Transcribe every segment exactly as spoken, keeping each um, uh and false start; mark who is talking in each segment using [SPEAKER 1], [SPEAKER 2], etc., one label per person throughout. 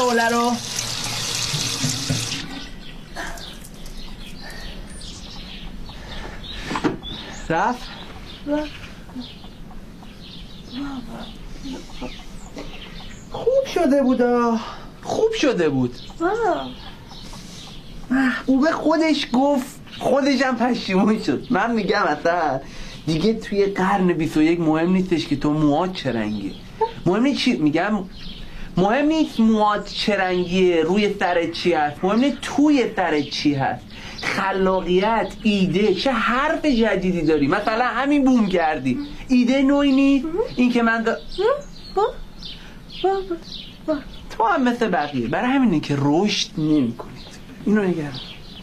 [SPEAKER 1] شعله رو. رفت؟ خوب شده بود خوب شده بود. محبوبه خودش گفت، خودش هم پشیمون شد. من میگم اصلا دیگه توی قرن بیست و یک مهم نیستش که تو موهات چه رنگه. مهم نیست چی میگم، مهم نیست موهات چه رنگیه، روی سرت چی هست، مهم نیست توی سرت چی هست. خلاقیت، ایده، چه حرف جدیدی داری. مثلا همین بوم کردی، ایده نوعی نیست. این که من دا... تو هم مثل بقیه، برای همینه که رشد نمی کنید. اینو نگرم.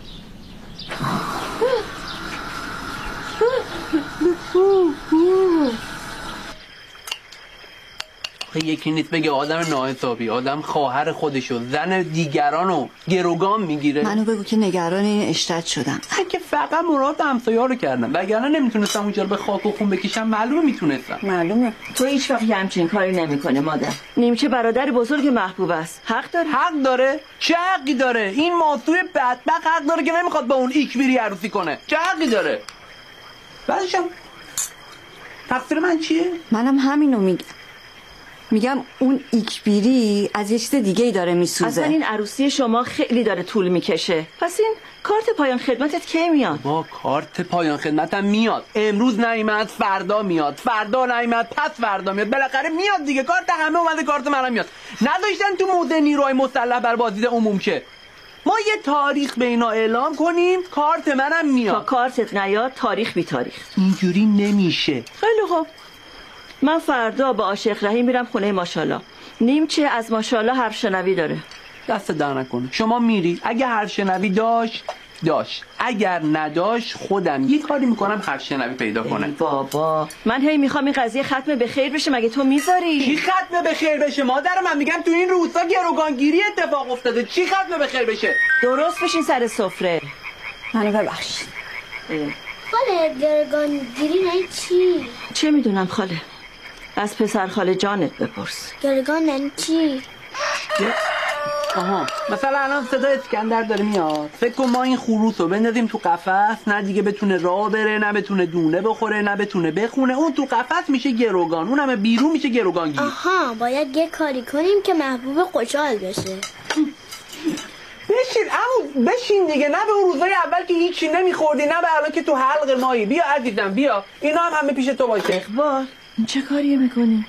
[SPEAKER 1] یکی نیست بگه آدم ناحسابی، آدم خواهر خودشو، زن دیگرانو گروگان میگیره.
[SPEAKER 2] منو بگو که نگران این اشتد شدم.
[SPEAKER 1] من که فقط مراد همسایه‌ها رو کردم، وگرنه نمیتونستم اونجا رو به خاک و خون بکشم. معلومه میتونستم.
[SPEAKER 3] معلومه تو هیچ وقت همچین کاری نمیکنه مادر. نیمچه برادر بزرگ محبوب است، حق داره.
[SPEAKER 1] حق داره؟ چه حقی داره؟ این ماسوی بدبخت حق داره که نمیخواد با اون ایکبیری عروسی کنه. چه حقی داره؟ بعدشم تقصیر من چیه؟
[SPEAKER 2] منم همینو میگم. میگم اون ایکبیری از یه چیز دیگه ای داره میسوزه.
[SPEAKER 3] اصلا این عروسی شما خیلی داره طول میکشه. پس این کارت پایان خدمتت کی میاد؟
[SPEAKER 1] با کارت پایان خدمتم میاد. امروز نیامد فردا میاد، فردا نیامد پس فردا میاد، بالاخره میاد دیگه. کارت همه اومده، کارت منم میاد. نذاشتن تو موضع نیروهای مسلح بر بازدید عموم شه. ما یه تاریخ به اینا اعلام کنیم، کارت منم میاد.
[SPEAKER 3] تا کارتت نیاد تاریخ بی تاریخ.
[SPEAKER 1] اینجوری نمیشه.
[SPEAKER 3] خیلی خوب، من فردا با عاشق رحیم میرم خونه ماشاءالله. نیمچه از ماشاءالله حرف شنوی داره.
[SPEAKER 1] دست در نکنه. شما میری، اگه حرف شنوی داشت داشت، اگر نداشت خودم یه کاری میکنم حرف شنوی پیدا کنه.
[SPEAKER 3] بابا من هی میخوام این قضیه ختم به خیر بشه، مگه تو میذاری؟
[SPEAKER 1] چی ختم به خیر بشه مادر من؟ میگم تو این روزا گروگانگیری اتفاق افتاده. چی ختم به خیر بشه؟
[SPEAKER 3] درست بشین سر سفره.
[SPEAKER 2] منو ببخشید.
[SPEAKER 4] خاله گروگانگیری نه چی؟
[SPEAKER 3] چه میدونم خاله، از پسر خاله جانت بپرس.
[SPEAKER 4] گروگان نه چی؟
[SPEAKER 1] آها مثلا الان صدا اسکندر داره میاد. فکر کن ما این خروس رو بندازیم تو قفس، نه دیگه بتونه راه بره، نه بتونه دونه بخوره، نه بتونه بخونه. اون تو قفس میشه گروگان، اون همه بیرون میشه گروگانگیر.
[SPEAKER 4] آها باید یه کاری کنیم که محبوب خوشحال بشه.
[SPEAKER 1] بشین عمو بشین دیگه. نه به اون روزای اول که هیچی نمیخوردی، نه به الان که تو حلق مایی. بیا عزیزم بیا، اینا هم همه پیش تو باشه.
[SPEAKER 3] اقبال این چه کاریه میکنی؟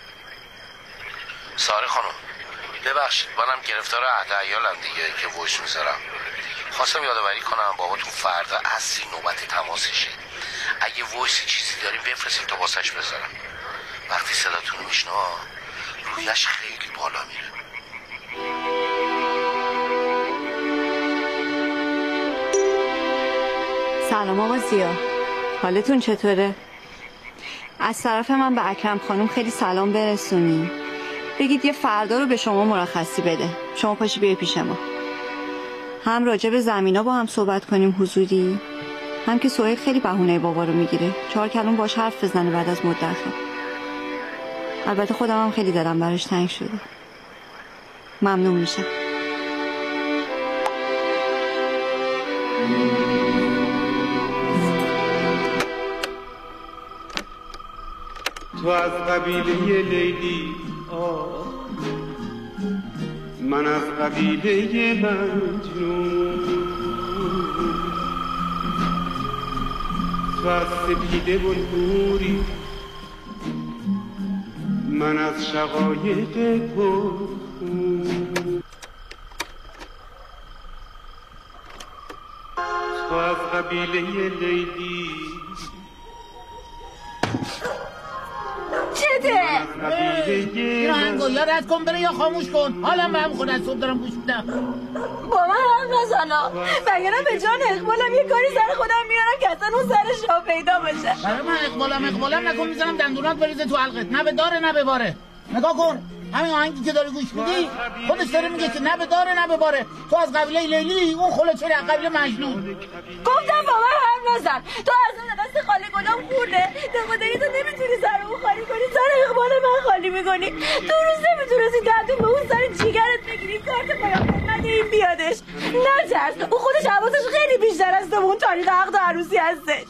[SPEAKER 5] ساره خانم ببخشید، منم گرفتار عهد عیالم دیگه که وایس میذارم. خواستم یادآوری کنم باباتون فردا عصری نوبت تماسشه. اگه وایس چیزی داریم بفرستیم تا واسش بذارم. وقتی صداتون رو میشنم رویش خیلی بالا میره.
[SPEAKER 2] سلام آقا زیا، حالتون چطوره؟ از طرف من به اکرم خانم خیلی سلام برسونی. بگید یه فردا رو به شما مرخصی بده، شما پاشی بیای پیش ما. هم راجع به زمینا با هم صحبت کنیم حضوری، هم که سهیل خیلی بهونه بابا رو میگیره، چهار کلمه باش حرف بزنه بعد از مدت ها. البته خودم هم خیلی دلم براش تنگ شده. ممنون میشم.
[SPEAKER 6] تو از قبیله لیلی آه، من از قبیله مجنون. تو از سپیده بلبوری، من از شقایق تو. تو از قبیله لیلی
[SPEAKER 7] چته؟ این آهنگو یا رد کن بره یا خاموش کن. حالا به هم خود از صبح دارم گوش میدم.
[SPEAKER 3] با من حرف نزنا، وگرنه به جان اقبالم یه کاری سر خودم میارم که اصلا اون سرش را پیدا بشه.
[SPEAKER 7] برای من اقبالم اقبالم نکن، میزنم دندونات بریزه تو حلقت. نه به داره نه به باره. نگاه کن همین آهنگی که داری گوش میدی خودش داره میگه که نه به داره نه به باره. تو از قبیله لیلی، اون خلوچه قبیله مجنون.
[SPEAKER 3] گفتم با من حرف حرف نزن. تو اصلا دست خاله گلام خورده. تو خدایی تو نمیتونی سر اون خالی کنی، سر اقبال من خالی میکنی. تو روز نمیتونستی دندون به اون سر جیگرت بگیری کارت پایان خدمت این بیادش. نترس، اون خودش حواسش خیلی بیشتر از تو اون تاریخ عقد و عروسی هستش.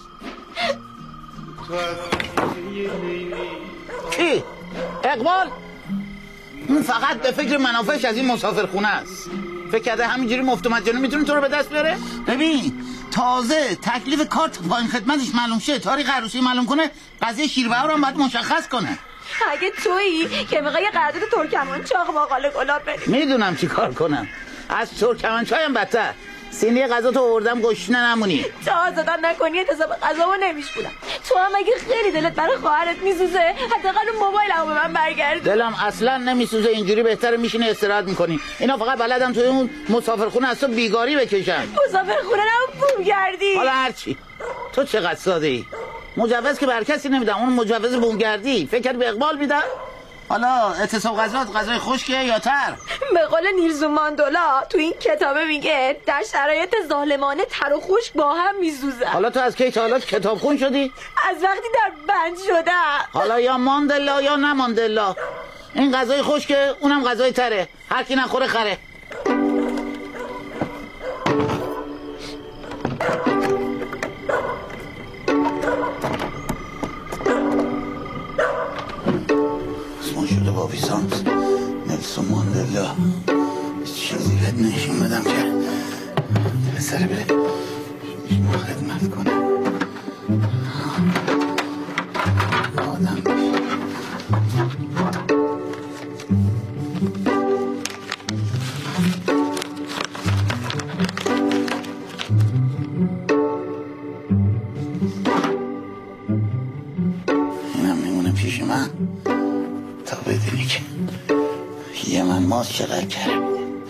[SPEAKER 7] کی؟ اقبال؟ اون فقط به فکر منافعش از این مسافرخونه است. فکر کرده همینجوری مفت و مجانی میتونه تو رو به دست بیاره؟ ببین تازه تکلیف کارت پایین خدمتش معلوم شه، تاریخ عروسی معلوم کنه، قضیه شیربهار هم باید مشخص کنه.
[SPEAKER 3] اگه تویی که میخوای یه قرارداد ترکمنچاق با خاله گلاب بریم.
[SPEAKER 7] میدونم چی کار کنم. از ترکمنچایم بدتر. سینی غذا تو آوردم گشنه نمونی.
[SPEAKER 3] تا آزادم نکنی حساب غذامو نمیشونم. تو هم اگه خیلی دلت برای خواهرت میسوزه حداقل اون موبایلمو به من برگرد.
[SPEAKER 7] دلم اصلا نمیسوزه، اینجوری بهتره میشینه استراحت میکنی. اینا فقط بلدن توی اون مسافرخونه از تو بیگاری بکشن.
[SPEAKER 3] مسافرخونه نه بوم گردی.
[SPEAKER 7] حالا هرچی. تو چقدر ساده ای. مجوز که بر کسی نمیدم، اون مجوز بومگردی فکر به اقبال میدم. حالا اعتصاب غذا غذای خشکه یا تر؟
[SPEAKER 3] به قول نیلسون ماندلا تو این کتابه میگه در شرایط ظالمانه تر و خشک با هم میسوزن.
[SPEAKER 7] حالا تو از کی تا حالا کتابخون شدی؟
[SPEAKER 3] از وقتی در بند شدم.
[SPEAKER 7] حالا یا ماندلا یا نه ماندلا. این غذای خشکه، اونم غذای تره. هر کی نخوره خره. شده با بیسانس نلسون ماندلا چیزی بهت نشون بدم که پسر بره شما خدمت کنه آدم اینم میمونه پیش من تا بدونی که یه من ماست چقدر کرم.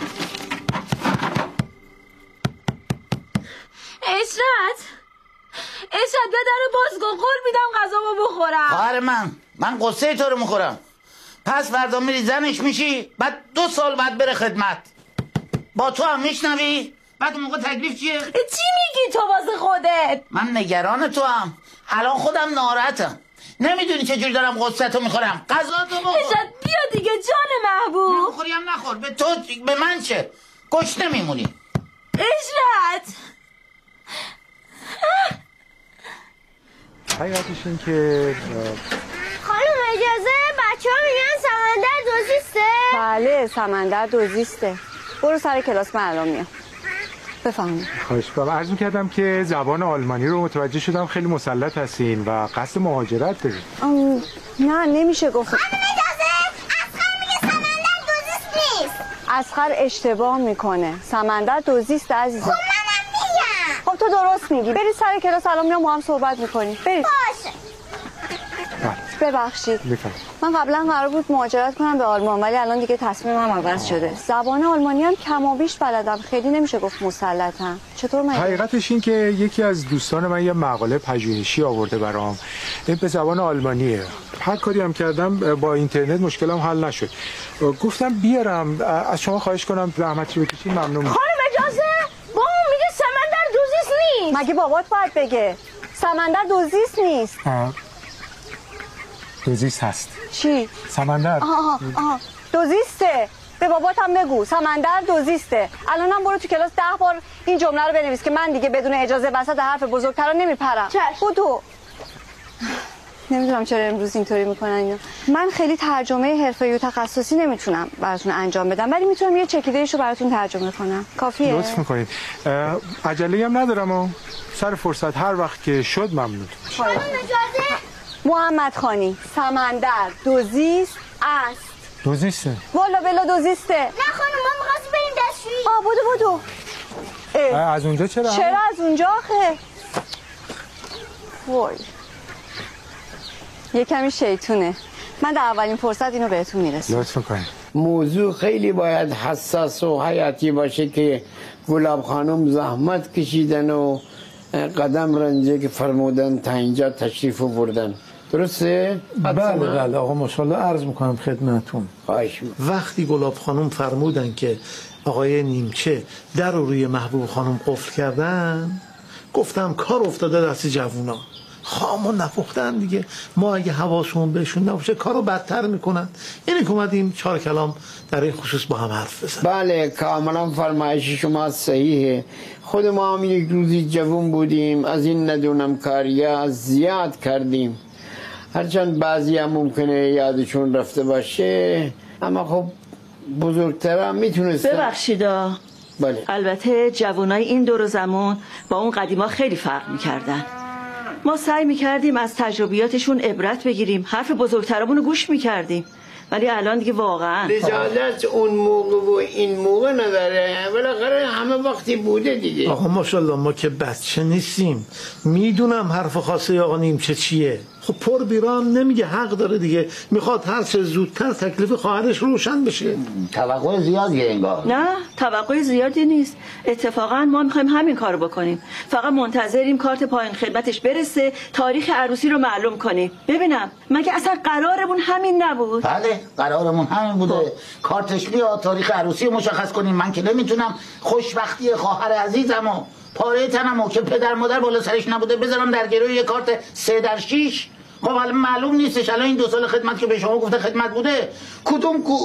[SPEAKER 3] اشرت اشرت به در باز کن، قول میدم غذامو بخورم.
[SPEAKER 7] خواهر من من قصه تو رو میخورم. پس فردا میری زنش میشی، بعد دو سال بعد بره خدمت. با تو هم میشنوی؟ بعد اون موقع تکلیف چیه؟
[SPEAKER 3] چی میگی تو واسه خودت؟
[SPEAKER 7] من نگران تو هم. الان خودم ناراحتم. نمیدونی چجوری دارم قصتو میخورم. غذا تو بخور.
[SPEAKER 3] اشرت بیا دیگه جان محبوب.
[SPEAKER 7] نمیخوری هم نخور. به تو به من چه؟ گشنه میمونی.
[SPEAKER 3] اشرت
[SPEAKER 8] حقیقتش این که
[SPEAKER 4] خانم اجازه بچه ها میگن سمندر دوزیسته؟
[SPEAKER 2] بله سمندر دوزیسته. برو سر کلاس من الان میام. بفهمید.
[SPEAKER 8] خواهش می‌کنم. عرض می‌کردم که زبان آلمانی رو متوجه شدم خیلی مسلط هستین و قصد مهاجرت دارید.
[SPEAKER 2] نه نمیشه گفت.
[SPEAKER 4] خانم اجازه اسخر میگه سمندر دوزیست نیست.
[SPEAKER 2] اسخر اشتباه میکنه. سمندر دوزیست عزیزم.
[SPEAKER 4] خب منم میگم.
[SPEAKER 2] خب تو درست میگی. برید سر کلاس الان میام با هم صحبت میکنیم. برید.
[SPEAKER 4] باشه.
[SPEAKER 2] ببخشید من قبلا قرار بود مهاجرت کنم به آلمان ولی الان دیگه تصمیمم عوض شده. زبان آلمانی هم کم و بیش بلدم، خیلی نمیشه گفت مسلطم. چطور مگه؟
[SPEAKER 8] حقیقتش این که یکی از دوستان من یه مقاله پژوهشی آورده برام، این به زبان آلمانیه. هر کاری هم کردم با اینترنت مشکلم حل نشد. گفتم بیارم از شما خواهش کنم زحمتی بکشید ممنون.
[SPEAKER 4] خانم اجازه با اون میگه سمندر دوزیست نیست.
[SPEAKER 2] مگه بابات باید بگه سمندر دوزیست نیست؟
[SPEAKER 8] آه. دوزیست هست.
[SPEAKER 2] چی؟
[SPEAKER 8] سمندر.
[SPEAKER 2] آها آها دوزیسته. به بابات هم بگو سمندر دوزیسته. الانم برو تو کلاس ده بار این جمله رو بنویس که من دیگه بدون اجازه وسط حرف بزرگترا نمیپرم. بودو. نمیدونم چرا امروز اینطوری میکنن اینا. من خیلی ترجمه حرفه‌ای و تخصصی نمیتونم براتون انجام بدم ولی میتونم یه چکیده‌ایشو براتون ترجمه کنم. کافیه؟
[SPEAKER 8] لطف میکنید. عجله هم ندارم و سر فرصت هر وقت که شد ممنون.
[SPEAKER 4] خانم اجازه
[SPEAKER 2] محمد خانی سمندر دوزیست است.
[SPEAKER 8] دوزیسته؟
[SPEAKER 2] والا بلا دوزیسته.
[SPEAKER 4] نه خانم ما می‌خواستیم بریم دستشویی.
[SPEAKER 2] آ بودو بودو.
[SPEAKER 8] از اونجا چرا؟
[SPEAKER 2] چرا از اونجا آخه؟ وای یه کمی شیطونه. من در اولین فرصت اینو بهتون میرسم.
[SPEAKER 8] لطف میکنید.
[SPEAKER 9] موضوع خیلی باید حساس و حیاتی باشه که گلاب خانم زحمت کشیدن و قدم رنجه که فرمودن تا اینجا تشریف بردن. درسته؟
[SPEAKER 10] بله بله آقا ماشاءالله عرض میکنم خدمتون.
[SPEAKER 9] خواهش میکنم.
[SPEAKER 10] وقتی گلاب خانم فرمودن که آقای نیمچه در رو روی محبوب خانم قفل کردن گفتم کار افتاده دست جوونا، خامون نپختن دیگه. ما اگه حواسمون بهشون نباشه کارو بدتر میکنن. یعنی که اومدیم چهار کلام در این خصوص با هم حرف بزنیم.
[SPEAKER 9] بله کاملا فرمایش شما صحیحه. خود ما هم یک روزی جوون بودیم، از این ندونم کاریا زیاد کردیم، هرچند بعضی هم ممکنه یادشون رفته باشه، اما خب بزرگتر میتونستن.
[SPEAKER 3] ببخشیدا
[SPEAKER 9] بله.
[SPEAKER 3] البته جوانای این دور و زمان با اون قدیما خیلی فرق میکردن. ما سعی میکردیم از تجربیاتشون عبرت بگیریم، حرف بزرگترامونو گوش میکردیم، ولی الان دیگه واقعا
[SPEAKER 9] رجالت اون موقع و این موقع نداره، بالاخره همه وقتی بوده دیگه.
[SPEAKER 10] آقا ماشاءالله ما که بچه نیستیم، میدونم حرف خاصه آقا نیمچه چیه. خب پر بیرام نمیگه، حق داره دیگه، میخواد هر چه زودتر تکلیف خواهرش روشن بشه.
[SPEAKER 7] توقع زیادیه انگار.
[SPEAKER 3] نه توقع زیادی نیست، اتفاقا ما میخوایم همین کارو بکنیم، فقط منتظریم کارت پایان خدمتش برسه، تاریخ عروسی رو معلوم کنیم. ببینم مگه اصلا قرارمون همین نبود؟
[SPEAKER 7] بله قرارمون همین بوده. خب. کارتش بیاد، تاریخ عروسی رو مشخص کنیم. من که نمیتونم خوشبختی خواهر عزیزمو، پاره تنمو که پدر مادر بالا سرش نبوده بذارم در گروه یه کارت سه در شیش. خب الان معلوم نیستش الان این دو سال خدمت که به شما گفته خدمت بوده، کدوم کو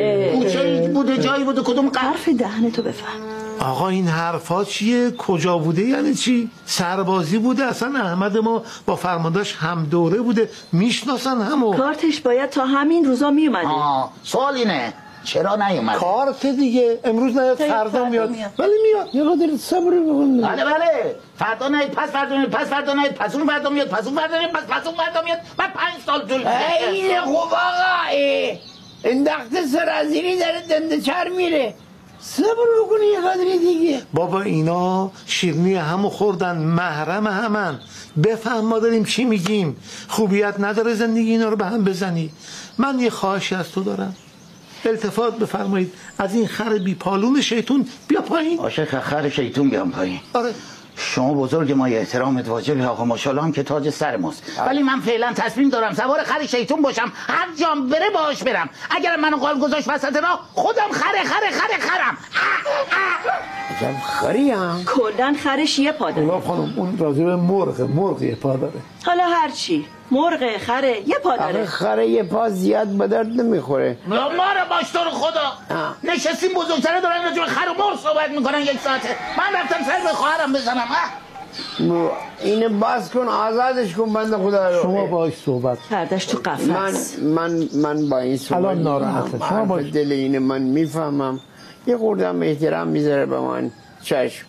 [SPEAKER 7] کوچه بوده، جایی بوده، کدوم
[SPEAKER 3] حرف دهنتو بفهم.
[SPEAKER 10] آقا این حرفا چیه؟ کجا بوده؟ یعنی چی؟ سربازی بوده؟ اصلا احمد ما با فرماندهش هم دوره بوده، میشناسن همو.
[SPEAKER 3] کارتش باید تا همین روزا میومده.
[SPEAKER 7] آه سوال اینه چرا نیومده؟
[SPEAKER 10] کارت دیگه امروز نیاد فردا میاد. ولی میاد.
[SPEAKER 9] یه قدر صبر بکن.
[SPEAKER 7] بله بله فردا نیاد، پس فردا میاد، پس فردا نیاد، پس اون فردا میاد، پس اون فردا میاد، پس پس اون فردا میاد. بعد پنج سال طول میکشه.
[SPEAKER 9] این خوب آقا این دخت سرازیری داره دنده چر میره، صبر بکنی یه قدری دیگه.
[SPEAKER 10] بابا اینا شیرنی همو خوردن، محرم همن. بفهم ما داریم چی میگیم. خوبیت نداره زندگی اینا رو به هم بزنی. من یه خواهشی از تو دارم، التفات بفرمایید، از این خر بی پالون شیطون بیا پایین.
[SPEAKER 7] عاشق خر شیطون بیام پایین.
[SPEAKER 10] آره
[SPEAKER 7] شما بزرگ ما، احترامت واجبه آقا ماشاءالله هم که تاج سر ماست. ولی من فعلا تصمیم دارم سوار خر شیطون باشم، هر جام بره باهاش برم. اگر منو قال گذاشت وسط راه خودم خره خره خره خرم.
[SPEAKER 9] عجب خری هم
[SPEAKER 3] کلن خرش یه پا داره.
[SPEAKER 10] خانم اون راجع به مرغ، مرغ یه پا داره.
[SPEAKER 3] حالا هر چی، مرغ خره یه پا داره.
[SPEAKER 9] خره یه پا زیاد به درد نمیخوره.
[SPEAKER 7] ما رو باش تو رو خدا. آه. نشستیم بزرگتره دارن راجع به خر و مرغ صحبت میکنن یک ساعته. من رفتم سر به خواهرم بزنم.
[SPEAKER 9] اینو باز کن، آزادش کن بنده خدا رو.
[SPEAKER 10] شما باهاش صحبت
[SPEAKER 3] کردش تو قفس.
[SPEAKER 9] من من من با این صحبت
[SPEAKER 10] الان ناراحته. شما باش
[SPEAKER 9] دل اینه من میفهمم، یه خوردم احترام میذاره به من. چشم.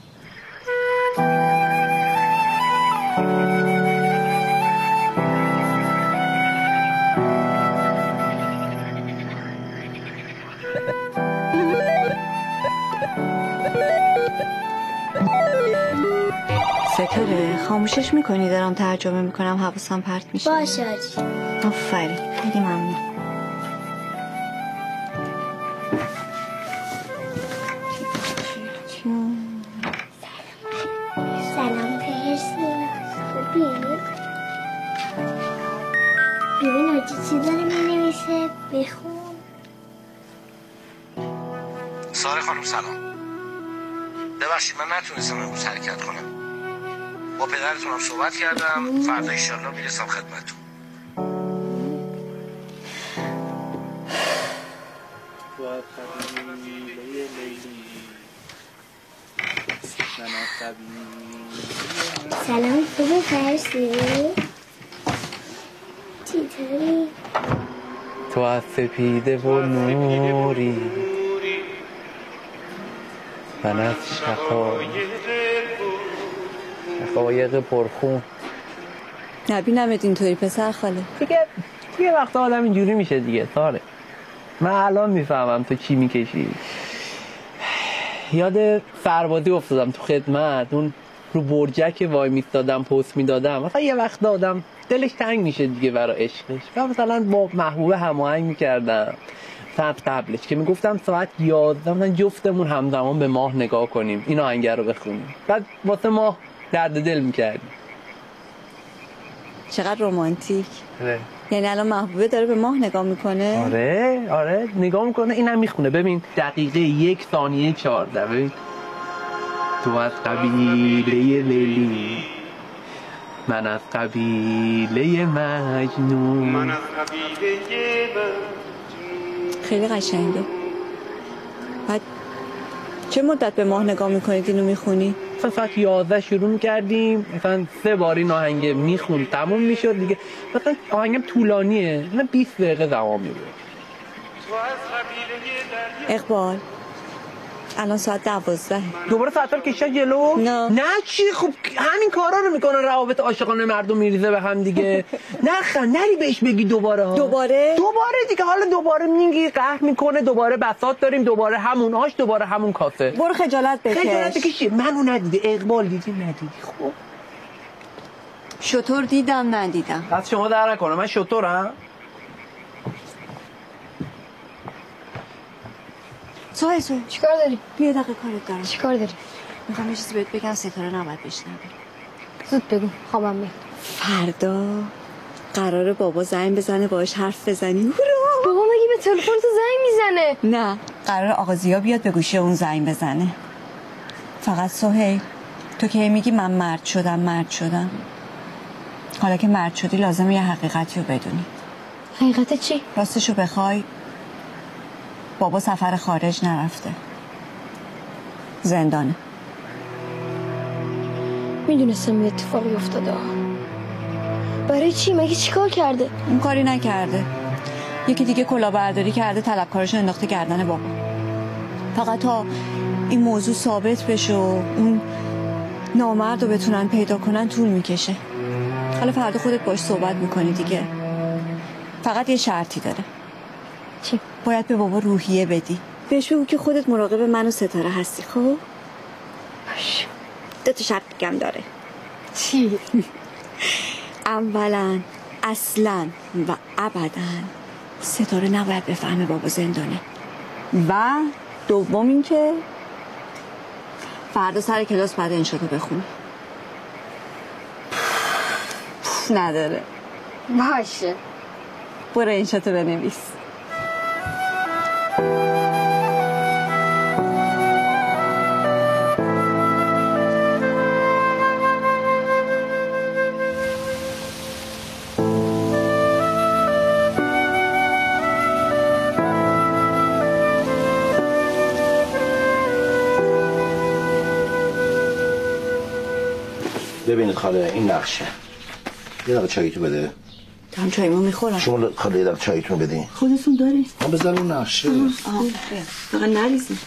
[SPEAKER 2] ستاره خاموشش میکنی؟ دارم ترجمه میکنم، حواسم پرت میشه.
[SPEAKER 4] باشه
[SPEAKER 2] آفرین، خیلی ممنون.
[SPEAKER 4] سلام پرسی، خوبی؟ ببین آجی چی داره مینویسه، بخون.
[SPEAKER 5] ساره خانم سلام. ببخشید من نتونستم امروز حرکت کنم. با پدرتونم صحبت کردم، فردا انشالله میرسم خدمتتون.
[SPEAKER 4] سلام خوبه فرسی؟ چطوری؟
[SPEAKER 1] تو از سپیده و نوری، من از شقایق پرخون.
[SPEAKER 2] نبینمت اینطوری پسر خاله.
[SPEAKER 1] دیگه یه وقت آدم اینجوری میشه دیگه ساره. من الان میفهمم تو چی میکشی. یاد سربازی افتادم تو خدمت، اون رو برجک وای میستادم پست میدادم. مثلا یه وقت آدم دلش تنگ میشه دیگه برای عشقش. من مثلا با محبوبه هماهنگ میکردم سب قبلش که میگفتم ساعت یازده مثلا جفتمون همزمان به ماه نگاه کنیم، این آهنگ رو بخونیم، بعد واسه ماه درد دل میکردیم.
[SPEAKER 2] چقدر رمانتیک.
[SPEAKER 1] آره.
[SPEAKER 2] یعنی الان محبوبه داره به ماه نگاه میکنه؟
[SPEAKER 1] آره آره نگاه میکنه، اینم میخونه. ببین دقیقه یک ثانیه چهارده. ببین تو از قبیله لیلی، من از قبیله مجنون.
[SPEAKER 6] من از قبیله مجنون.
[SPEAKER 2] خیلی قشنگه. بعد چه مدت به ماه نگاه میکنید اینو میخونی؟
[SPEAKER 1] مثلا ساعت یازده شروع میکردیم، مثلا سه باری این آهنگ میخون تموم میشد دیگه. مثلا آهنگم طولانیه، مثلا بیست دقیقه زمان میبره.
[SPEAKER 2] اقبال الان ساعت دوازده.
[SPEAKER 1] دوباره ساعت رو کشتن جلو؟
[SPEAKER 2] نه
[SPEAKER 1] نه چی؟ خب همین کارا رو میکنن، روابط عاشقانه مردم میریزه به هم دیگه. نه خ نری بهش بگی دوباره ها.
[SPEAKER 2] دوباره؟
[SPEAKER 1] دوباره دیگه. حالا دوباره میگی قهر میکنه، دوباره بساط داریم، دوباره همون آش، دوباره همون کافه.
[SPEAKER 2] برو خجالت بکش.
[SPEAKER 1] خجالت بکشی. منو ندیده، اقبال دیدی ندیدی. خب
[SPEAKER 2] شطور دیدم ندیدم.
[SPEAKER 1] پس شما در نکنه من شطورم.
[SPEAKER 2] سوهی سوهی
[SPEAKER 4] چیکار داری؟
[SPEAKER 2] بیا دقیقه کارت دارم.
[SPEAKER 4] چیکار داری؟
[SPEAKER 2] میخوام یه چیزی بهت بگم، ستاره نباید بشنوه.
[SPEAKER 4] زود بگو خوابم میاد.
[SPEAKER 2] فردا قراره بابا زنگ بزنه باهاش حرف بزنی. هورا!
[SPEAKER 4] بابا مگه به تلفن تو زنگ میزنه؟
[SPEAKER 2] نه قراره آقا زیا بیاد به گوشی اون زنگ بزنه. فقط سهیل تو که میگی من مرد شدم مرد شدم، حالا که مرد شدی لازمه یه حقیقتی رو بدونی.
[SPEAKER 4] حقیقت چی؟
[SPEAKER 2] راستشو بخوای بابا سفر خارج نرفته، زندانه.
[SPEAKER 4] میدونستم یه اتفاقی افتاده. برای چی؟ مگه چیکار کرده؟
[SPEAKER 2] اون کاری نکرده، یکی دیگه کلاهبرداری کرده، طلبکارشو انداخته گردن بابا. فقط تا این موضوع ثابت بشه و اون نامرد رو بتونن پیدا کنن طول میکشه. حالا فردا خودت باش صحبت میکنی دیگه. فقط یه شرطی داره.
[SPEAKER 4] چی؟
[SPEAKER 2] باید به بابا روحیه بدی، بهش بگو که خودت مراقب من و ستاره هستی. خب باش. دو تا شرط دیگه داره.
[SPEAKER 4] چی؟
[SPEAKER 2] اولا اصلا و ابدا ستاره نباید بفهمه بابا زندانه، و دوم این که فردا سر کلاس بعد انشاء رو بخونی. نداره.
[SPEAKER 4] باشه
[SPEAKER 2] برو انشاء رو بنویس.
[SPEAKER 5] ببینید خاله این نقشه. یه دقیقه چاییتو بده.
[SPEAKER 2] دارم چاییمو میخورم.
[SPEAKER 5] شما خاله یه دقیقه چاییتون بدین.
[SPEAKER 2] خودتون دارین؟
[SPEAKER 5] ما بذار اون نقشه.
[SPEAKER 2] آها فقط نریزین.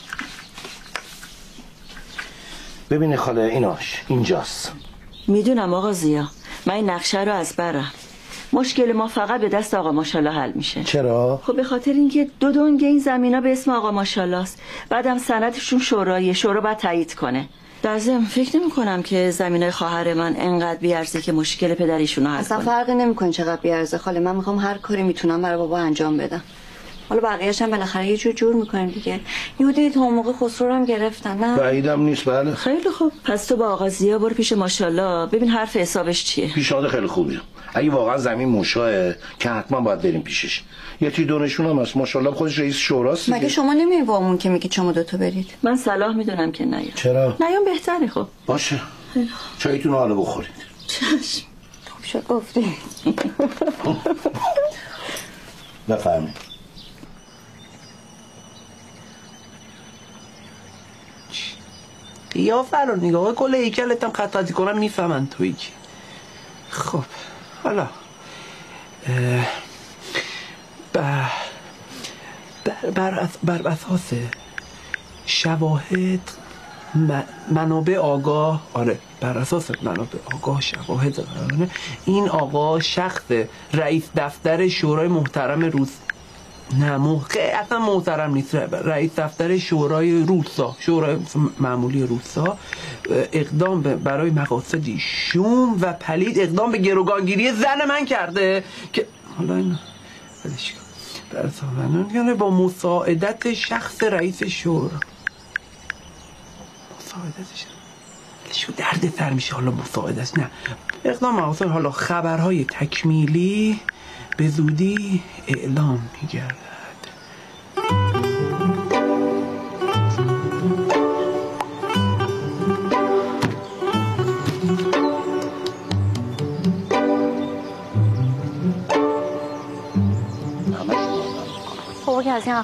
[SPEAKER 5] ببینید خاله ایناش اینجاست.
[SPEAKER 11] میدونم آقا زیا، من این نقشه رو از برم. مشکل ما فقط به دست آقا ماشالله حل میشه.
[SPEAKER 5] چرا؟
[SPEAKER 11] خب به خاطر اینکه دو دنگ این زمینا به اسم آقا ماشالله است. بعدم سندشون شورایه، شورا باید تایید کنه. در ضمن فکر نمی کنم که زمینای خواهر من انقدر بیارزه که مشکل پدریشون رو حل
[SPEAKER 2] اصلا
[SPEAKER 11] کنه.
[SPEAKER 2] فرقی نمیکنه چقدر بیارزه خاله. من میخوام هر کاری میتونم برای بابا انجام بدم. حالا بقیه‌اش هم بالاخره یه جور جور میکنیم دیگه. یهودی تا موقع خسرو هم گرفتن. نه
[SPEAKER 5] بعیدم نیست. بله
[SPEAKER 11] خیلی خوب. پس تو با آقا زیا برو پیش ماشالله ببین حرف حسابش چیه.
[SPEAKER 5] پیشنهاد خیلی خوبیه. اگه واقعا زمین موشاه که حتما باید بریم پیشش. یه تی دونشون هم هست ماشاءالله، خودش رئیس شوراست دیگه.
[SPEAKER 2] مگه شما نمیای با اون که میگی شما دوتا برید؟
[SPEAKER 11] من صلاح میدونم که نیام.
[SPEAKER 5] چرا؟
[SPEAKER 11] نیام بهتره. خب
[SPEAKER 5] باشه چایتون رو حالا بخورید.
[SPEAKER 11] چشم.
[SPEAKER 2] خوب شد گفتی.
[SPEAKER 5] بفرمایید.
[SPEAKER 1] قیافه رو نگاه کل هیکلت هم خطاطی کنم میفهمن توی چی. خب حالا بر بر بر اساس شواهد منابع آگاه، آره بر اساس منابع آگاه شواهد قراره این آقا شخص رئیس دفتر شورای محترم روز نه موقع اصلا محترم نیست، رئیس دفتر شورای روسا، شورای معمولی روسا اقدام برای مقاصدی شوم و پلید اقدام به گروگانگیری زن من کرده که حالا این بدش کن با مساعدت شخص رئیس شورا. مساعدتش شو درد سر میشه. حالا مساعدت نه اقدام مقاصد. حالا خبرهای تکمیلی به زودی اعلام میگردد.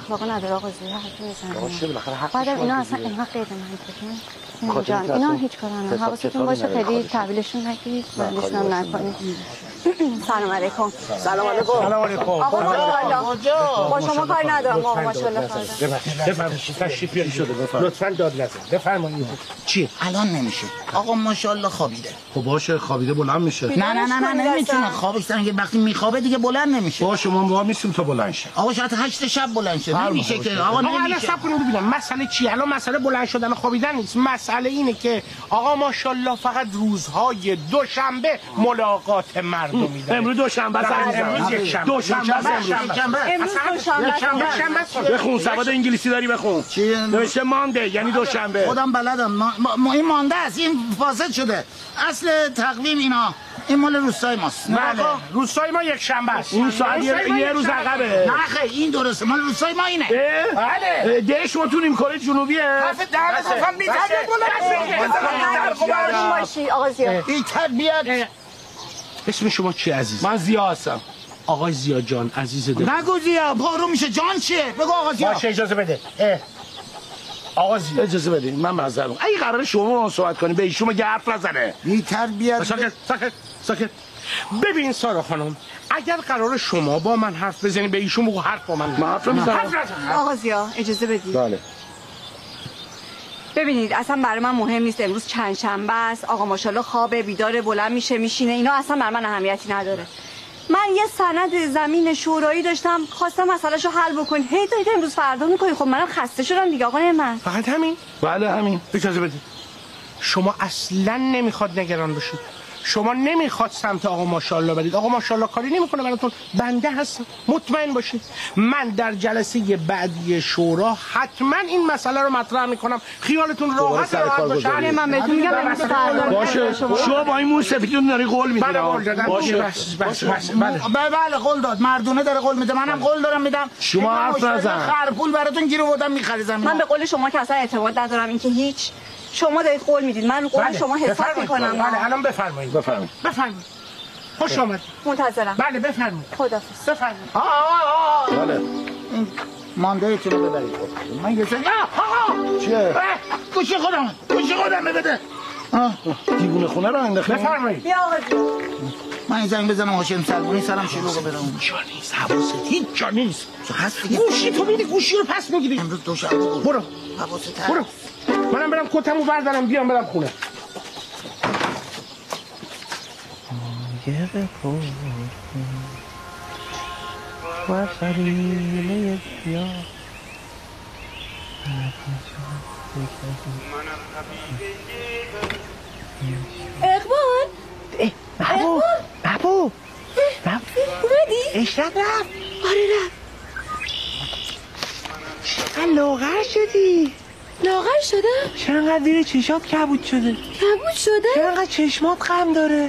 [SPEAKER 2] اخلاق نداره آقا زیاد حرف میزنه.
[SPEAKER 5] باشه بالاخره حقش
[SPEAKER 2] بعدم اینا اصلا
[SPEAKER 5] دیگه.
[SPEAKER 2] اینها غیر منطقیه. جان اینا هیچ کار نداره. حواستون باشه خیلی تحویلشون نگیرید. بندشون هم نکنید. سلام علیکم.
[SPEAKER 5] سلام علیکم.
[SPEAKER 8] سلام علیکم.
[SPEAKER 2] آقا ماشاءالله. با شما کاری ندارم آقا ماشاءالله.
[SPEAKER 10] بفرمایید تشریف بیارید شده بفرمایید. لطفاً داد نزن. بفرمایید. چی؟
[SPEAKER 7] الان نمیشه آقا ماشاءالله خوابیده.
[SPEAKER 10] خب باشه خوابیده بلند میشه.
[SPEAKER 7] نه نه نه نه نمیتونه خوابش که وقتی میخوابه دیگه بلند نمیشه.
[SPEAKER 10] با شما ما میسیم تا بلند شه.
[SPEAKER 7] آقا شاید هشت شب بلند شه. نمیشه که آقا
[SPEAKER 10] نمیشه.
[SPEAKER 7] نمیشه.
[SPEAKER 10] آقا صبر کنید ببینم مسئله چیه؟ الان مسئله بلند شدن و خوابیدن نیست. مسئله اینه که آقا ماشاءالله فقط روزهای دوشنبه ملاقات مردمی داره. امروز دوشنبه است. امروز یک شنبه. دوشنبه است.
[SPEAKER 2] امروز دوشنبه.
[SPEAKER 10] بخون سواد انگلیسی داری بخون.
[SPEAKER 7] چی؟
[SPEAKER 10] نوشته مانده یعنی دوشنبه.
[SPEAKER 7] خودم بلدم. ما, ما این مانده است. این فاسد شده. اصل تقویم اینا این مال روستای ماست.
[SPEAKER 10] بله. روستای ما یک شنبه است. اون ساعت یه روز عقبه.
[SPEAKER 7] نه خیر این درسته. مال روستای ما اینه.
[SPEAKER 10] بله. ده شما تو نیم کره جنوبیه.
[SPEAKER 7] حرف دهنت گفتم
[SPEAKER 2] آروم باشی آقا زیاد.
[SPEAKER 7] این تربیت.
[SPEAKER 10] اسم شما چی عزیز؟ من زیا هستم. آقای زیا جان عزیز دل.
[SPEAKER 7] نگو زیا پارو میشه جان چیه؟ بگو آقا زیا.
[SPEAKER 10] باشه اجازه بده. آقا زیا اجازه بده. من معذرت میخوام. اگه قراره شما صحبت کنیم به ایشون مگه حرف نزنه.
[SPEAKER 7] بی تربیت.
[SPEAKER 10] ساکت ساکت ساکت. ببین سارا خانم اگر قرار شما با من حرف بزنی به ایشون بگو حرف با من. من حرف نمیزنم.
[SPEAKER 2] آقا زیا اجازه بدید.
[SPEAKER 10] بله.
[SPEAKER 2] ببینید اصلا برای من مهم نیست امروز چند شنبه است. آقا ماشاءالله خوابه بیداره بلند میشه میشینه اینا اصلا برای من اهمیتی نداره. من یه سند زمین شورایی داشتم خواستم مسئلهشو حل بکنید. هی دارید امروز فردا میکنید. خب منم خسته شدم دیگه آقا من.
[SPEAKER 10] فقط همین؟ بله همین. اجازه بدید. شما اصلا نمیخواد نگران بشید. شما نمیخواد سمت آقا ماشاءالله برید. آقا ماشاءالله کاری نمیکنه براتون. بنده هستم. مطمئن باشید. من در جلسه بعدی شورا حتما این مسئله رو مطرح میکنم. خیالتون راحت راحت باشه.
[SPEAKER 2] من بهتون میگم امروز فردا
[SPEAKER 10] باشه. شما با این موش سفیدتون داری قول میدید. بله قول دادم. باشه. بس بس بس.
[SPEAKER 7] بله بله قول داد. مردونه داره قول میده. منم قول دارم میدم.
[SPEAKER 10] شما حرف نزن.
[SPEAKER 7] خرپول براتون گیر آوردم میخری زمین.
[SPEAKER 2] من به قول شما که اصلا اعتماد ندارم اینکه هیچ شما دارید قول میدید. من قول بله. شما حساب میکنم.
[SPEAKER 10] بله الان بفرمایید. بفرمایید. بفرمایید. خوش آمد.
[SPEAKER 2] منتظرم.
[SPEAKER 10] بله بفرمایید.
[SPEAKER 2] خدافظ.
[SPEAKER 10] بفرمایید.
[SPEAKER 7] آ آ بله. این مانده ایتونو ببرید. من یه سری آقا
[SPEAKER 10] چیه؟
[SPEAKER 7] گوشی خودم. گوشی خودم بده. آه
[SPEAKER 10] دیوونه خونه رو انداخت. بفرمایید.
[SPEAKER 2] بیا آقا.
[SPEAKER 7] من این زنگ بزنم هاشم سلمانی سلام شلوغ برام.
[SPEAKER 10] جا نیست. حواست هیچ جا نیست.
[SPEAKER 7] هست دیگه.
[SPEAKER 10] گوشی تو میدی گوشی رو پس میگیری.
[SPEAKER 7] امروز دوشنبه بود.
[SPEAKER 10] برو.
[SPEAKER 7] حواست
[SPEAKER 10] برو. منم برم کتمو بردارم بیام برم خونه.
[SPEAKER 3] اقبال
[SPEAKER 1] بابو بابو
[SPEAKER 3] اومدی؟
[SPEAKER 1] اشرت رفت.
[SPEAKER 3] آره رفت.
[SPEAKER 1] چقدر لاغر شدی.
[SPEAKER 3] لاغر شدم؟
[SPEAKER 1] چرا انقدر زیر چشات کبود شده؟
[SPEAKER 3] کبود شده؟
[SPEAKER 1] چرا انقدر چشمات خم داره؟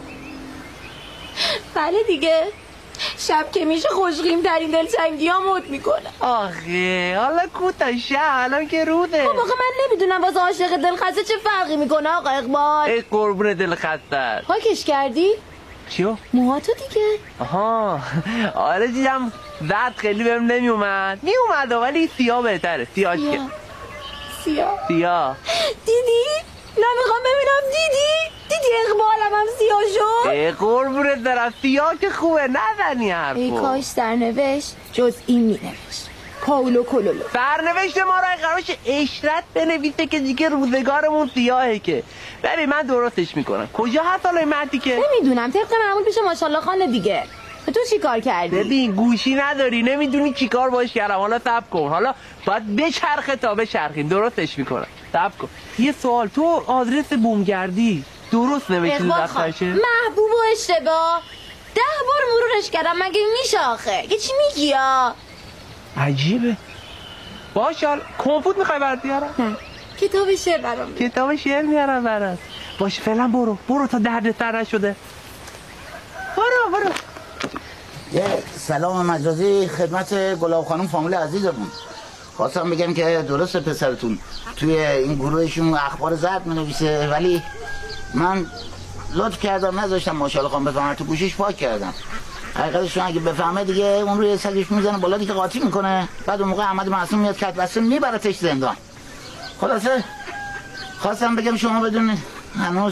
[SPEAKER 3] بله دیگه شب که میشه خوشقیم ترین دلتنگی ها مد میکنه.
[SPEAKER 1] آخه حالا کوتا شب الان که روده.
[SPEAKER 3] خب آخه من نمیدونم واسه عاشق دلخسته چه فرقی میکنه آقا اقبال.
[SPEAKER 1] ای قربون دلخسته.
[SPEAKER 3] پاکش کردی؟
[SPEAKER 1] چیو؟
[SPEAKER 3] موهاتو دیگه.
[SPEAKER 1] آها آره دیدم زرد خیلی بهم نمیومد. میومد ولی سیاه بهتره. سیاهش که
[SPEAKER 3] سیاه
[SPEAKER 1] سیاه
[SPEAKER 3] دیدی؟ نمیخوام ببینم. دیدی؟ دیدی اقبالم هم سیاه شد؟
[SPEAKER 1] ای قربونت برم سیاه که خوبه نزنی حرفو.
[SPEAKER 3] ای کاش سرنوشت جز این مینوشت کولو کلولو.
[SPEAKER 1] سرنوشت ما را قرارش اشرت بنویسه که دیگه روزگارمون سیاهه که. ببین من درستش میکنم. کجا هست حالا این مردی که؟
[SPEAKER 3] نمیدونم طبق معمول پیش ماشاءالله خانه دیگه. تو چی کار کردی؟
[SPEAKER 1] ببین گوشی نداری نمیدونی چی کار باش کردم. حالا صبر کن. حالا باید بچرخه تا بچرخیم. درستش میکنم. صبر کن. یه سوال تو آدرس بومگردی درست نوشتی دفترشه؟
[SPEAKER 3] محبوب و اشتباه ده بار مرورش کردم. مگه میشه آخه؟ یه چی میگی یا؟
[SPEAKER 1] عجیبه. باشه حالا کمپوت میخوای برات بیارم؟
[SPEAKER 3] نه کتاب شعر برام.
[SPEAKER 1] کتاب شعر میارم برات. باشه فعلا برو. برو تا درد سر نشده. برو برو.
[SPEAKER 7] یه سلام مجازی خدمت گلاب خانم فامیل عزیزمون. خواستم بگم که درست پسرتون توی این گروهشون اخبار زرد می‌نویسه ولی من لطف کردم نذاشتم ماشاءالله خانم بفهمن تو گوشیش پاک کردم. حقیقتش اگه بفهمه دیگه اون روی سگش میزنه بالا دیگه قاطی میکنه. بعد اون موقع احمد معصوم میاد کت بسته میبرتش زندان. خلاصه خواستم بگم شما بدونید هنوز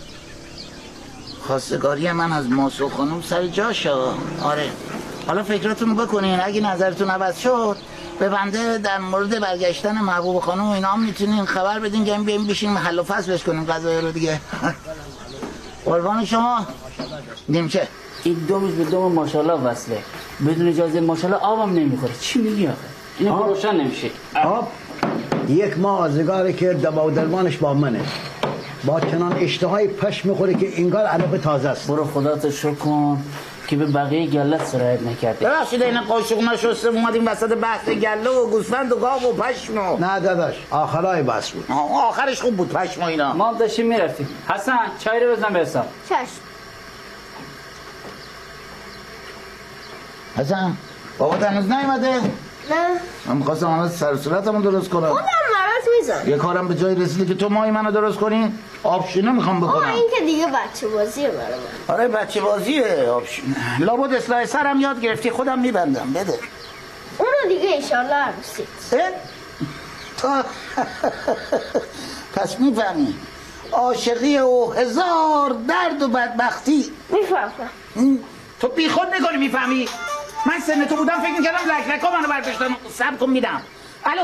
[SPEAKER 7] خواستگاری من از ماسو خانم سر جاشه. آره حالا فکراتونو بکنین، اگه نظرتون عوض شد به بنده در مورد برگشتن محبوب خانم و اینا هم میتونین خبر بدین که بیایم بشین حل و فصلش کنیم قضایی رو دیگه. قربان شما. نیمچه
[SPEAKER 12] این دو روز به دوم ماشاءالله وصله، بدون اجازه ماشاءالله آبم نمیخوره. چی میگی آخه؟ اینو روشن نمیشه.
[SPEAKER 13] آب یک ماه آزگار که دوا و درمانش با منه، با چنان اشتهای پش میخوره که انگار علف تازه است.
[SPEAKER 12] برو خدا تو شکر کن که به بقیه گلت سرایت نکرده.
[SPEAKER 7] ببخشید این قاشق نشسته اومدیم وسط بحث گله و گوسفند و گاو و پشم.
[SPEAKER 13] نه داداش آخرای بس بود.
[SPEAKER 7] آخرش خوب بود پشم و اینا.
[SPEAKER 12] ما داشتیم میرفتیم. حسن چای رو بزن برسم.
[SPEAKER 4] چشم.
[SPEAKER 7] حسن بابا هنوز نیومده؟
[SPEAKER 4] نه
[SPEAKER 7] من می‌خواستم الان سر صورتمو درست کنم.
[SPEAKER 4] خودم مرات میزن.
[SPEAKER 7] یه کارم به جای رسیده که تو ماهی منو درست کنی. آبشینه میخوام بکنم.
[SPEAKER 4] آه این که دیگه بچه بازیه برای من.
[SPEAKER 7] آره بچه بازیه آبشینه. لابد اصلاح سرم یاد گرفتی خودم میبندم بده.
[SPEAKER 4] اونو دیگه انشالله عروسیت.
[SPEAKER 7] تا پس میفهمی عاشقی و هزار درد و بدبختی.
[SPEAKER 4] میفهمم.
[SPEAKER 7] تو بی خود میکنی میفهمی؟ من سن تو بودم فکر میکردم لک لکا منو برداشتن سب کن میدم. الو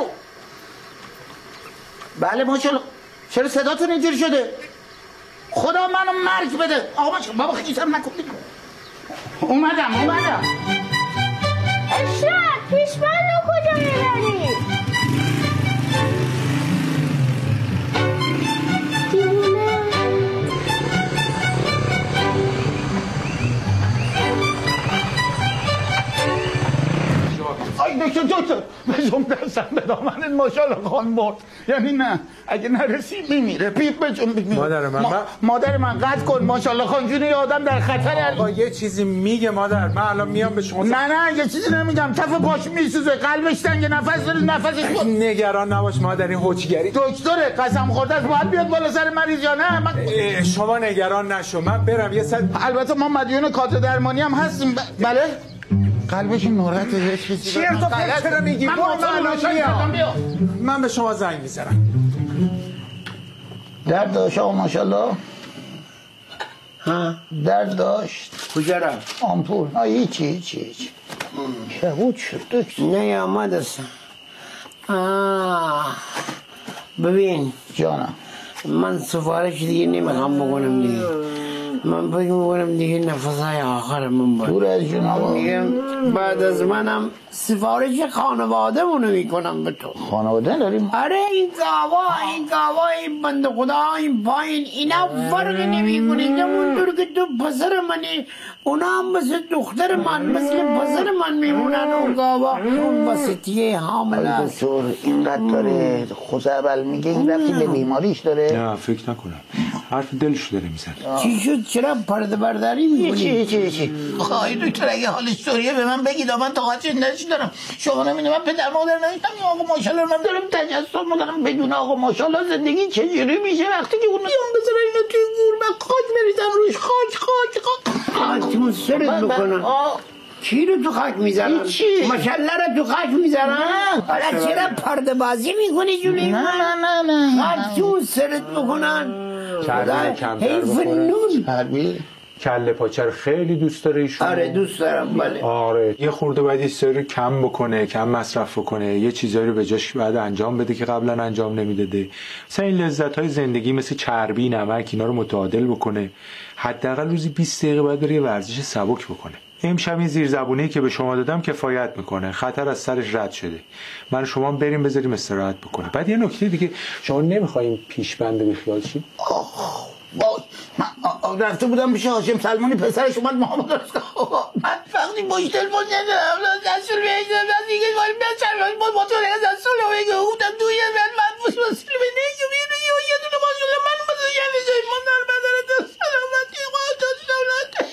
[SPEAKER 7] بله ماشاءالله. چرا صداتون اینجوری شده؟ خدا منو مرگ بده. آقا ماشاءالله بابا خیشم نکن. اومدم اومدم.
[SPEAKER 4] اشرف پیشمنو کجا میبری؟
[SPEAKER 10] آی دکتر دکتر بزم دستم به دامنت ماشاءالله خان مرد. یعنی نه اگه نرسی میمیره. پیپ بجم میمیره.
[SPEAKER 8] مادر من
[SPEAKER 10] ما... مادر من قطع کن ماشاءالله خان جون آدم در خطر.
[SPEAKER 8] آقا یه چیزی میگه مادر من الان میام به شما.
[SPEAKER 10] نه نه یه چیزی نمیگم. تف پاش میسوزه قلبش تنگ نفس داره نفسش بود.
[SPEAKER 8] نگران نباش مادر این هوچیگری
[SPEAKER 10] دکتره قسم خورده است باید بیاد بالا سر مریض یا نه من...
[SPEAKER 8] شما نگران نشو من برم یه سر.
[SPEAKER 10] البته ما مدیون کادر درمانی هم هستیم ب... بله قلبش نورته یه چیزی
[SPEAKER 8] چیه تو فکر چرا میگی؟ من, من به شما زنگ میزنم.
[SPEAKER 7] درد داشت آقا ماشاءالله؟ ها درد داشت؟
[SPEAKER 9] کجا رفت؟
[SPEAKER 7] آمپول. آه هیچی هیچی هیچی کبود شد دکتر.
[SPEAKER 9] نه آمد است. آه ببین
[SPEAKER 7] جانم
[SPEAKER 9] من سفارش دیگه نمیخوام بکنم دیگه. من فکر میکنم دیگه نفسهای آخر من باید
[SPEAKER 7] دور از جناب
[SPEAKER 9] میگم بعد از منم سفارش خانواده مونو میکنم به تو.
[SPEAKER 7] خانواده داریم؟
[SPEAKER 9] آره این گاوا این گاوا این بند خدا این پایین اینا فرق نمیکنه. همونطور که تو پسر منی اونا هم مثل دختر من مثل پسر من میمونن. اون گاوا اون وسطیه حامل است.
[SPEAKER 7] دکتر اینقدر داره خوزعبل میگه این رفتی به بیماریش داره؟
[SPEAKER 8] نه فکر نکنم حرف دلش داره میزنه.
[SPEAKER 9] چی شد چرا پرده برداری میکنی؟
[SPEAKER 7] چی چی چی خواهی دکتر اگه حالش طوریه به من بگید من طاقت نش دارم. شما نمیدونم من پدر مادر نداشتم یا آقا ماشاءالله من دارم تجسم میکنم بدون آقا ماشاءالله زندگی چجوری میشه وقتی که اون بیام بذاره اینو توی گور من خاک بریزم روش خاک خاک خاک
[SPEAKER 9] خاکتون سرت بکنن. چی رو تو خاک میزنن؟
[SPEAKER 7] چی؟
[SPEAKER 9] ماشاءالله رو تو خاک میزنن؟ حالا چرا پرده بازی میکنی جولی؟
[SPEAKER 7] نه نه نه نه
[SPEAKER 9] خاکتون سرت بکنن.
[SPEAKER 8] چربی کمتر بخوره.
[SPEAKER 7] چربی
[SPEAKER 8] کله پاچه رو خیلی دوست داره ایشون.
[SPEAKER 9] آره دوست دارم بله.
[SPEAKER 8] آره یه خورده باید یه سری کم بکنه کم مصرف بکنه یه چیزایی رو به جاش بعد انجام بده که قبلا انجام نمیداده. مثلا این لذت‌های زندگی مثل چربی نمک اینا رو متعادل بکنه. حداقل روزی بیست دقیقه باید بره یه ورزش سبک بکنه. امشب این زیرزبونی که به شما دادم کفایت میکنه. خطر از سرش رد شده. من شما بریم بذاریم استراحت بکنه. بعد یه نکته دیگه شما نمیخواین پیشبند بیخیال شید؟
[SPEAKER 7] وای من رفته بودم پیش هاشم سلمانی پسرش اومد محمد درست کرد. من وقتی باش تلفن زدم دستور بیایدم از دیگه ولی بچرم با موتور از دستور بیگه گفتم توی من من واسه به نیگه بیرو یه دونه ماشاءالله من مثلا یه ویزای من در بدن سلامتی قاطع دولت.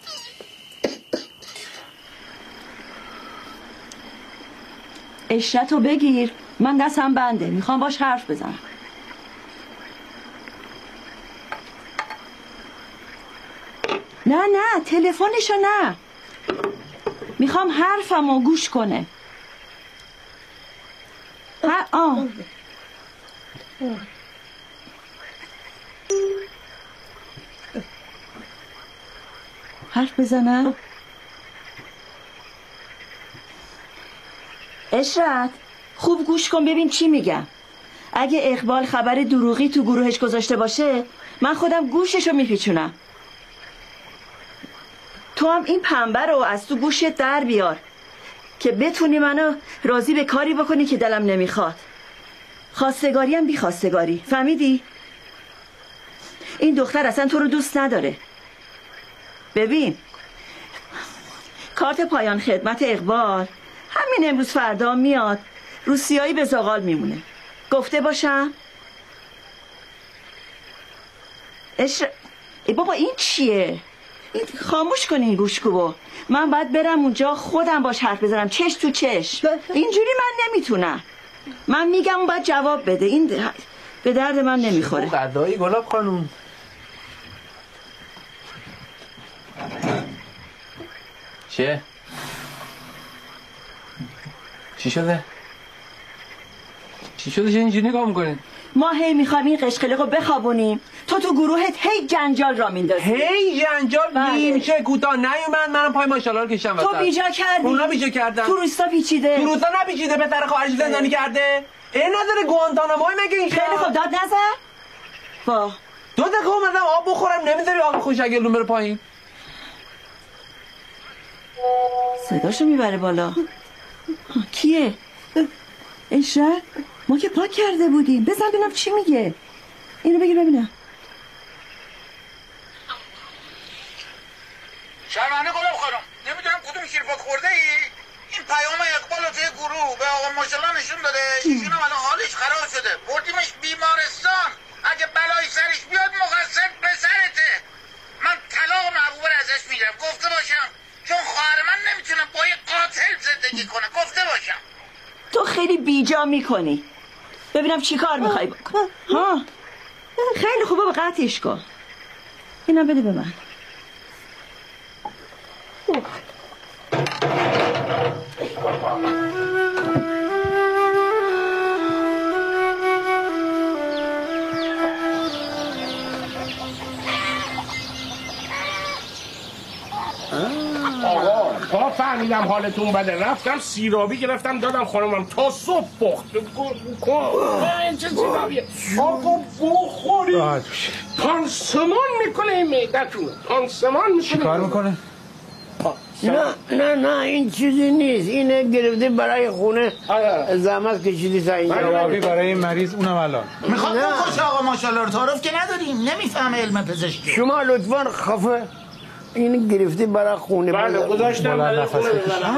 [SPEAKER 11] اشرتو بگیر من دستم بنده میخوام باش حرف بزنم. نه نه تلفنشو نه میخوام حرفمو گوش کنه. ها آه حرف بزنم؟ اشرت خوب گوش کن ببین چی میگم. اگه اقبال خبر دروغی تو گروهش گذاشته باشه من خودم گوششو میپیچونم. تو هم این پنبه رو از تو گوشت در بیار که بتونی منو راضی به کاری بکنی که دلم نمیخواد. خواستگاری هم بی خواستگاری، فهمیدی؟ این دختر اصلا تو رو دوست نداره. ببین کارت پایان خدمت اقبال همین امروز فردا میاد روسیایی به زغال میمونه. گفته باشم؟ اش... ای بابا این چیه؟ این خاموش کن این گوشکوبو. من باید برم اونجا خودم باش حرف بزنم چش تو چش. اینجوری من نمیتونم. من میگم اون باید جواب بده. این به درد من نمیخوره.
[SPEAKER 1] قضایی گلاب خانوم. چیه؟ چی شده؟ چی شده چه اینجوری نگاه میکنید؟
[SPEAKER 11] ما هی میخوایم این قشقلق رو بخوابونیم، تو تو گروهت هی جنجال را میندازی.
[SPEAKER 1] هی جنجال نیمچه کوتاه نیومد. منم پای ماشاءالله رو کشم وسط.
[SPEAKER 11] تو بیجا کردی.
[SPEAKER 1] اونا بیجا کردن.
[SPEAKER 11] تو روستا پیچیده.
[SPEAKER 1] تو روستا نپیچیده، پسر خواهرش زندانی کرده. این نداره گوانتانامو مگه این
[SPEAKER 11] خیلی خوب داد نزن. وا
[SPEAKER 1] دو دقیقه اومدم آب بخورم نمیذاری آب خوشگلون بره پایین.
[SPEAKER 11] صداشو میبره بالا. کیه؟ اشرت ما که پاک کرده بودیم. بزن ببینم چی میگه. اینو بگیر ببینم.
[SPEAKER 7] شرمنده گلاب خانم، نمیدونم کدوم شیرپاک خورده ای این پیام اقبال رو توی گروه به آقا ماشاءالله نشون داده. ایشون هم الان حالش خراب شده، بردیمش بیمارستان. اگه بلای سرش بیاد مقصر پسرته. من طلاق محبوبه رو ازش میگیرم، گفته باشم، چون خواهر من نمیتونه با یه قاتل زندگی کنه. گفته باشم.
[SPEAKER 11] تو خیلی بیجا میکنی. ببینم چی کار میخوای بکن. ها خیلی خوبه با قطعش کن. اینم بده به من.
[SPEAKER 14] آقا تا فهمیدم حالتون بده رفتم سیرابی گرفتم دادم خانمم تا صبح پخت کن. چه سیرابیه آقا بخوری پانسمان میکنه این معدتون. پانسمان میکنه.
[SPEAKER 8] چی کار میکنه؟
[SPEAKER 9] نه نه نه این چیزی نیست. اینه گرفته برای خونه زحمت کشیدی تا اینجا.
[SPEAKER 8] جوابی برای مریض اونم الان
[SPEAKER 7] میخواد بکشه آقا ماشاءالله رو. تعارف که نداریم، نمیفهمه علم پزشکی.
[SPEAKER 9] شما لطفا خفه این گرفته برای خونه.
[SPEAKER 14] بله گذاشتم برای خونه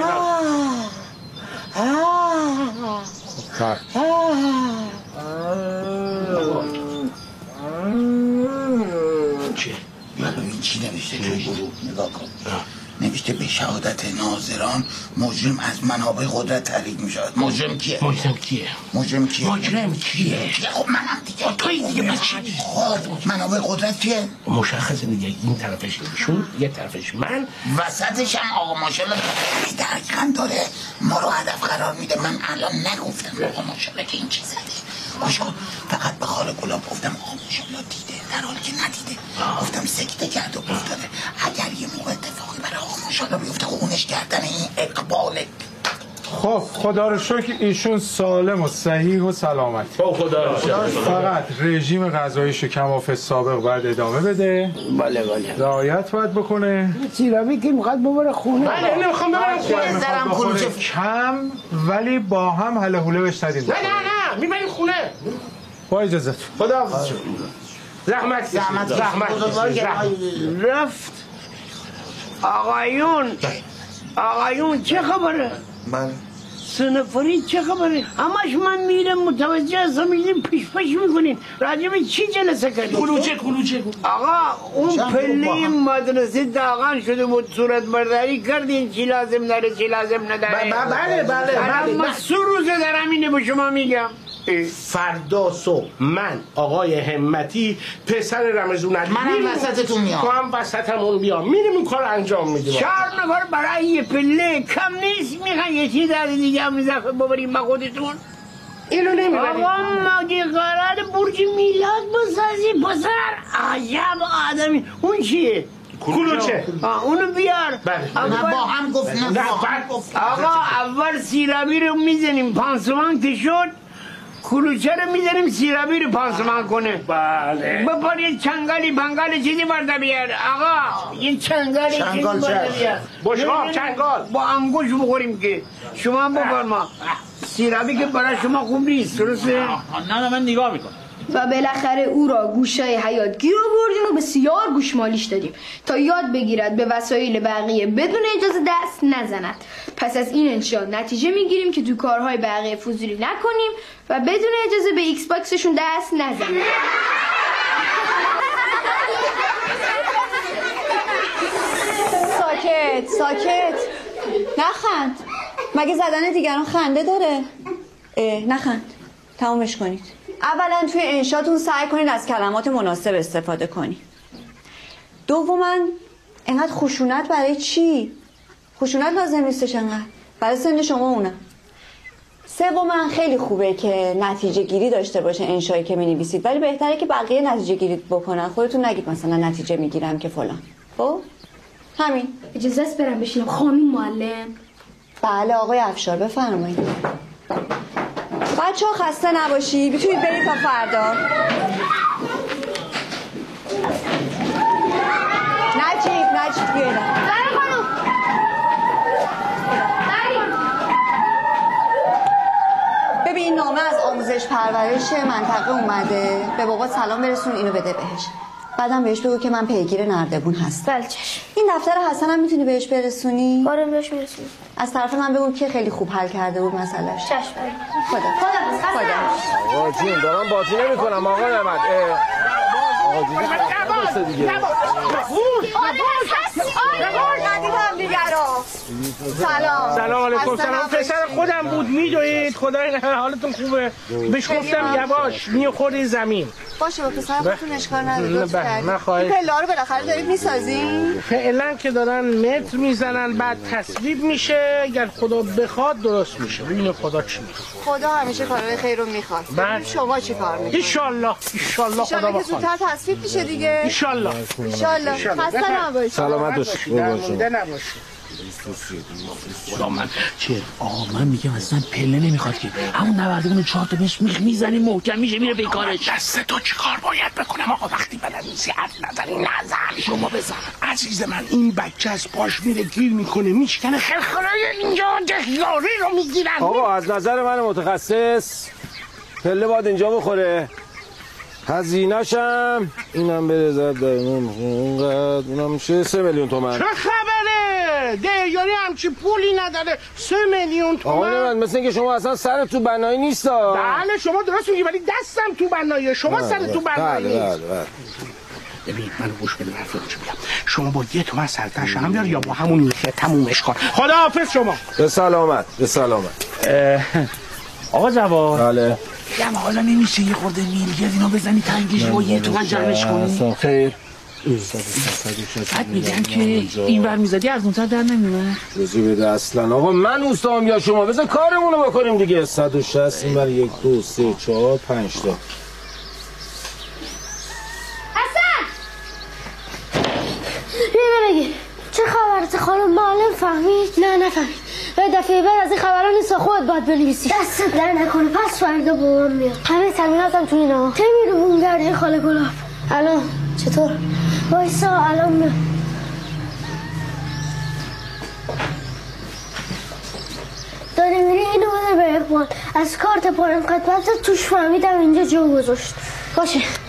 [SPEAKER 7] چه؟ این چی نوشته توی گروه؟ نگاه کن. نوشته به شهادت ناظران مجرم از منابع قدرت تحریک می شود. مجرم کیه؟
[SPEAKER 14] مجرم کیه؟
[SPEAKER 7] مجرم کیه؟
[SPEAKER 14] مجرم کیه؟
[SPEAKER 7] خب منم دیگه.
[SPEAKER 14] توی دیگه من چی؟
[SPEAKER 7] خب منابع قدرت کیه؟
[SPEAKER 14] مشخصه دیگه. این طرفش ایشون، یه طرفش من،
[SPEAKER 7] وسطش هم آقا ماشاءالله دقیقاً داره ما رو هدف قرار میده. من الان نگفتم آقا ماشاءالله که این چی زده. گوش کن، فقط به خاله گلاب گفتم آقا ماشاءالله دیده، در حالی که ندیده. گفتم سکته کرد و افتاده. اگر یه موقع اتفاقی برای آقا ماشاءالله بیفته خونش کردن این اقباله.
[SPEAKER 8] خب خدا رو شکر ایشون سالم و صحیح و سلامت.
[SPEAKER 14] خدا رو شکر.
[SPEAKER 8] فقط رژیم غذاییشو کماف سابق بعد ادامه بده.
[SPEAKER 9] بله بله
[SPEAKER 8] رعایت باید بکنه.
[SPEAKER 9] سیرابی که میخواد ببره خونه.
[SPEAKER 14] بله نمیخوام ببرم خونه.
[SPEAKER 7] زرم کلوچه
[SPEAKER 8] کم ولی با هم هله هوله بهش ندید.
[SPEAKER 14] نه نه نه میبریم خونه.
[SPEAKER 8] با اجازت.
[SPEAKER 14] خدا حافظ. زحمت
[SPEAKER 7] زحمت
[SPEAKER 14] زحمت
[SPEAKER 9] رفت. آقایون آقایون چه خبره؟
[SPEAKER 7] بله
[SPEAKER 9] سنفری چه خبره؟ همش من میرم متوجه هستم میریم پیش پیش میکنین. راجب چی جلسه کردیم؟
[SPEAKER 14] کلوچه کلوچه
[SPEAKER 9] آقا اون پله مدرسه داغان شده بود، صورت برداری کردین چی لازم داره چی لازم نداره.
[SPEAKER 7] بله بله بله
[SPEAKER 9] من سه روزه دارم اینه به شما میگم.
[SPEAKER 14] فردا صبح من آقای همتی پسر رمزون علی
[SPEAKER 7] منم وسطتون میام.
[SPEAKER 14] تو هم وسطمون بیا میریم این کار انجام میدیم.
[SPEAKER 9] چهار نفر برای یه پله کم نیست. میخوان یه چیز از دیگه هم اضافه ببریم با خودتون.
[SPEAKER 14] اینو نمیبریم.
[SPEAKER 9] آقا مگه قرار برج میلاد بسازی پسر؟ عجب آدمی. اون چیه؟
[SPEAKER 14] کلوچه.
[SPEAKER 9] اونو بیار.
[SPEAKER 14] بله.
[SPEAKER 7] نه با هم گفتیم.
[SPEAKER 9] آقا اول سیرابی رو میزنیم پانسمان که شد. کلوچه رو میزنیم سیرابی رو پانسمان کنه.
[SPEAKER 14] بله.
[SPEAKER 9] بپار یه چنگالی بنگال چیزی برده بیار. آقا یه چنگالی چیزی برده بیار.
[SPEAKER 14] بشقاب چنگال.
[SPEAKER 9] با انگوش بخوریم که. شما بپار ما. سیرابی که برای شما خوب نیست درسته؟
[SPEAKER 12] نه من نگاه میکنم.
[SPEAKER 4] و بالاخره او را گوشای حیات گیر آوردیم و بسیار گوشمالیش دادیم تا یاد بگیرد به وسایل بقیه بدون اجازه دست نزند. پس از این انشاء نتیجه میگیریم که تو کارهای بقیه فضولی نکنیم و بدون اجازه به ایکس باکسشون دست نزنیم.
[SPEAKER 2] ساکت ساکت نخند. مگه زدن دیگران خنده داره؟ اه نخند. تمومش کنید. اولا توی انشاتون سعی کنید از کلمات مناسب استفاده کنید. دوما اینقدر خشونت برای چی؟ خشونت لازم نیستش انقدر. برای سن شما اونم. سوما خیلی خوبه که نتیجه گیری داشته باشه انشایی که می‌نویسید، ولی بهتره که بقیه نتیجه گیری بکنن. خودتون نگید مثلا نتیجه میگیرم که فلان. خب همین.
[SPEAKER 4] اجازه است برم بشینم خانم معلم؟
[SPEAKER 2] بله آقای افشار بفرمایید. بچه ها خسته نباشی، میتونید برید تا فردا. نجیب نجیب بیادم
[SPEAKER 4] بله خانم.
[SPEAKER 2] ببین نامه از آموزش پرورش منطقه اومده، به بابا سلام برسون اینو بده بهش. بعدم بهش بگو که من پیگیر نردبون هستم.
[SPEAKER 4] بله چشم.
[SPEAKER 2] این دفتر حسن هم میتونی بهش برسونی؟
[SPEAKER 4] آره بهش میرسونی.
[SPEAKER 2] از طرف من بگو که خیلی خوب حل کرده بود مسئلهش.
[SPEAKER 4] چشم.
[SPEAKER 2] خدا خدا خدا.
[SPEAKER 15] آقا جون دارم باطی نمی کنم آقا نمد. آقا جون دیگه.
[SPEAKER 2] سلام
[SPEAKER 14] سلام علیکم. سلام. پسر خودم بود میدوید. خدای نه حالتون خوبه؟ بهش گفتم یواش میخوری زمین.
[SPEAKER 2] باشه با پسر خودتون اشکال نداره.
[SPEAKER 14] من خواهش.
[SPEAKER 2] این پله رو بالاخره دارید میسازین؟
[SPEAKER 14] فعلا که دارن متر میزنن بعد تصویب میشه، اگر خدا بخواد درست میشه. ببینید خدا چی میخواد.
[SPEAKER 2] خدا همیشه کارهای خیر رو میخواد.
[SPEAKER 14] بعد
[SPEAKER 2] شما چی کار میکنید؟
[SPEAKER 14] ان شاء الله ان شاء الله خدا بخواد.
[SPEAKER 2] که زودتر تصویب میشه دیگه.
[SPEAKER 14] ان شاء الله
[SPEAKER 2] ان شاء الله. خسته نباشید.
[SPEAKER 15] سلامت باشید.
[SPEAKER 12] خدا من چه آقا من میگم اصلا پله نمیخواد که همون نوردمون چهار تا بهش میخ میزنیم محکم میشه میره بیکارش.
[SPEAKER 14] دست تو چی کار باید بکنم آقا وقتی بلد نیستی حرف نزنی نزن.
[SPEAKER 12] شما بزن
[SPEAKER 14] عزیز من. این بچه از پاش میره گیر میکنه میشکنه خلخلای اینجا دهیاری رو میگیرن.
[SPEAKER 15] آقا از نظر من متخصص پله باید اینجا بخوره، هزینه‌شم اینم برزد در اونقدر اونم میشه سه میلیون تومن.
[SPEAKER 14] چه خبره؟ دهیاری همچی پولی نداره. سه میلیون تومن.
[SPEAKER 15] آقا نمید مثل اینکه شما اصلا سر تو بنایی نیست.
[SPEAKER 14] بله شما درست میگی ولی دستم تو بناییه. شما سر تو بنایی نیست.
[SPEAKER 15] بله بله.
[SPEAKER 14] ببین منو گوش بده حرف چی میگم. شما با یه تومن سرتش هم بیار یا با همون میشه تمومش کن. خداحافظ شما.
[SPEAKER 15] به سلامت به سلامت.
[SPEAKER 12] آقا جواد.
[SPEAKER 15] بله.
[SPEAKER 12] یه حالا نمیشه یه خورده میلگرد اینا بزنی تنگیش و یه تومن جمعش کنی؟
[SPEAKER 15] خیر.
[SPEAKER 12] بعد میگن که این ور میزدی از اونتر در نمیمه.
[SPEAKER 15] روزی بده اصلا آقا من اوستام یا شما بزن کارمونو بکنیم دیگه. صد و شصت این ور یک دو سه چهار پنج تا.
[SPEAKER 4] حسن اینو بگیر. چه خبرته خانم معلم؟ فهمید؟ نه نفهمید. دفعه بعد از این خبرها نیست خودت باید بنویسی. دستت در نکنه پس فردا بابام میاد. همه تمریناتم تو اینا. کی میره بومگردی خاله گلاب؟ الان چطور؟ وایسا الان میاد. داره میره اینو بده به اقبال. از کارت پایان خدمت توش فهمیدم اینجا جا گذاشت. باشه